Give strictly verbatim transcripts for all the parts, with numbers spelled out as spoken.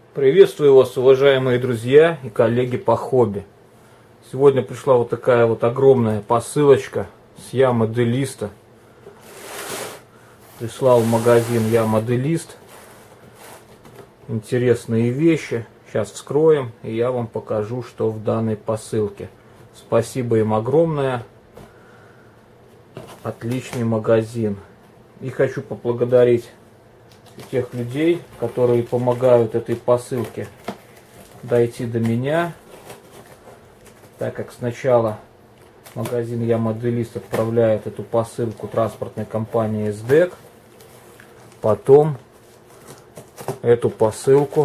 Приветствую вас, уважаемые друзья и коллеги по хобби. Сегодня пришла вот такая вот огромная посылочка с Я Моделиста. Прислал в магазин Я Моделист. Интересные вещи. Сейчас вскроем, и я вам покажу, что в данной посылке. Спасибо им огромное. Отличный магазин. И хочу поблагодарить тех людей, которые помогают этой посылке дойти до меня, так как сначала магазин Я Моделист отправляет эту посылку транспортной компании эс дэ и си, потом эту посылку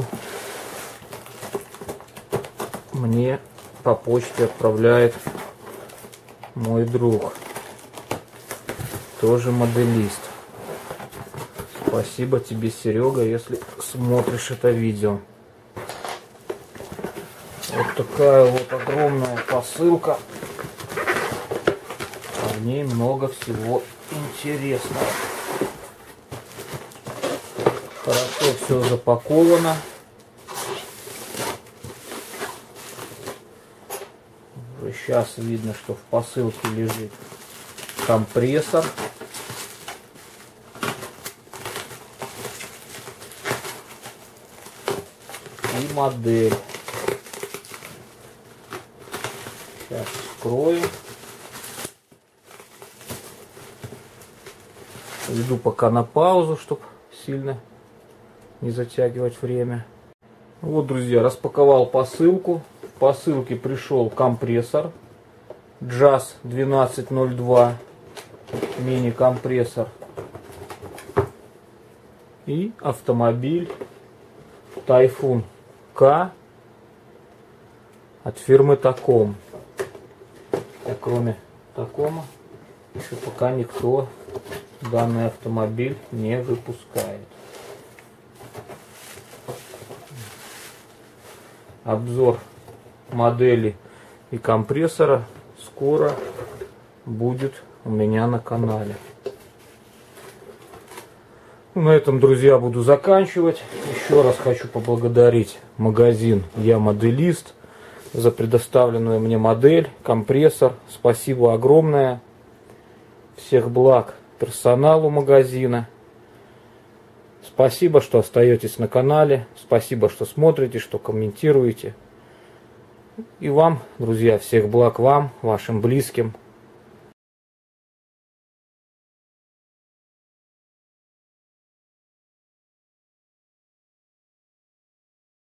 мне по почте отправляет мой друг, тоже моделист. Спасибо тебе, Серега, если смотришь это видео. Вот такая вот огромная посылка. А в ней много всего интересного. Хорошо все запаковано. Уже сейчас видно, что в посылке лежит компрессор. И модель. Сейчас вскрою. Веду пока на паузу, чтобы сильно не затягивать время. Вот, друзья, распаковал посылку. В посылке пришел компрессор джаз двенадцать ноль два, мини-компрессор, и автомобиль Тайфун К от фирмы Таком. А кроме Такома еще пока никто данный автомобиль не выпускает. Обзор модели и компрессора скоро будет у меня на канале. На этом, друзья, буду заканчивать. Еще раз хочу поблагодарить магазин Я Моделист за предоставленную мне модель, компрессор. Спасибо огромное. Всех благ персоналу магазина. Спасибо, что остаетесь на канале. Спасибо, что смотрите, что комментируете. И вам, друзья, всех благ вам, вашим близким.